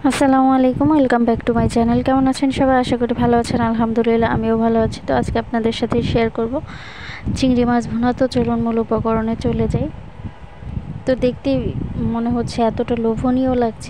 আসসালামু আলাইকুম, welcome back to my channel. কেমন আছেন সবাই? আশা করি ভালো আছেন। আলহামদুলিল্লাহ আমিও ভালো আছি। তো আজকে আপনাদের সাথে শেয়ার করব চিংড়ি মাছ ভুনা। তো চলুন মূল উপকরণে চলে যাই। তো দেখতেই মনে হচ্ছে এতটা লোভনীয় লাগছে,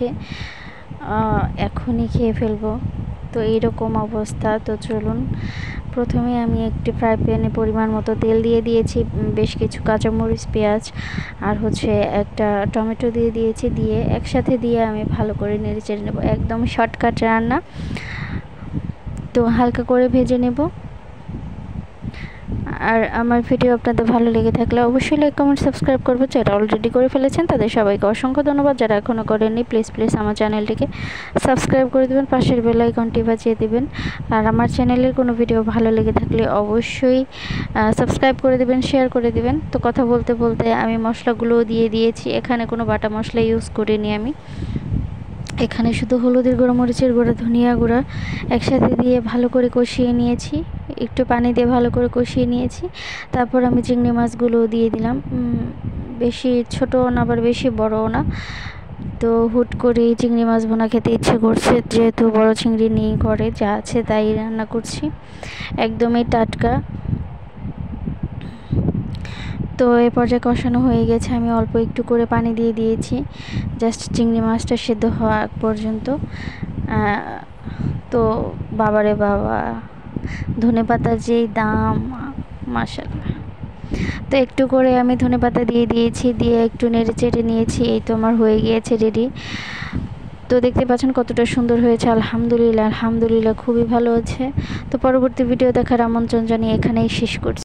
এখনই খেয়ে ফেলবো। তো এইরকম অবস্থা। তো চলুন, প্রথমে আমি একটি ফ্রাই প্যানে পরিমাণ মতো তেল দিয়ে দিয়েছি, বেশ কিছু কাঁচামরিচ, পেঁয়াজ আর একটা টমেটো দিয়ে দিয়েছি। দিয়ে একসাথে দিয়ে আমি ভালো করে নেড়ে চেড়ে নেবো। একদম শর্টকাট রান্না, তো হালকা করে ভেজে নেব। আর আমার ভিডিও আপনাদের ভালো লেগে থাকলে অবশ্যই লাইক, কমেন্ট, সাবস্ক্রাইব করবে। যারা অলরেডি করে ফেলেছেন তাদের সবাইকে অসংখ্য ধন্যবাদ। যারা এখনও করেননি প্লিজ আমার চ্যানেলটিকে সাবস্ক্রাইব করে দেবেন, পাশের বেল আইকনটি বাজিয়ে দেবেন। আর আমার চ্যানেলের কোনো ভিডিও ভালো লেগে থাকলে অবশ্যই সাবস্ক্রাইব করে দেবেন, শেয়ার করে দেবেন। তো কথা বলতে বলতে আমি মশলাগুলোও দিয়ে দিয়েছি। এখানে কোনো বাটা মশলা ইউজ করিনি আমি। এখানে শুধু হলুদের গুঁড়ো, মরিচের গুঁড়ো, ধনিয়া গুঁড়া একসাথে দিয়ে ভালো করে কষিয়ে নিয়েছি। একটু পানি দিয়ে ভালো করে কষিয়ে নিয়েছি। তারপর আমি চিংড়ি মাছগুলো দিয়ে দিলাম। বেশি ছোটও না আবার বেশি বড়ও না। তো হুট করে চিংড়ি মাছ ভুনা খেতে ইচ্ছে করছে, যেহেতু বড় চিংড়ি নেই ঘরে, যা আছে তাই রান্না করছি, একদমই টাটকা। তো এই পর্যায়ে কষানো হয়ে গেছে। আমি অল্প একটু করে পানি দিয়ে দিয়েছি, জাস্ট চিংড়ি মাছটা সেদ্ধ হওয়া আগ পর্যন্ত। তো বাবারে বাবা, ধনেপাতার যেই দাম, মাশাআল্লাহ। তো একটু করে আমি ধনেপাতা দিয়ে দিয়েছি, দিয়ে একটু নেড়ে চেড়ে নিয়েছি। এই তো আমার হয়ে গিয়েছে রেডি। তো দেখতে পাচ্ছেন কতটা সুন্দর হয়েছে। আলহামদুলিল্লাহ খুবই ভালো আছে। তো পরবর্তী ভিডিও দেখার আমন্ত্রণ জানিয়ে এখানেই শেষ করছি।